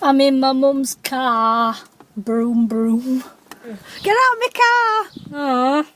I'm in my mum's car. Broom, broom. Get out of my car! Aww.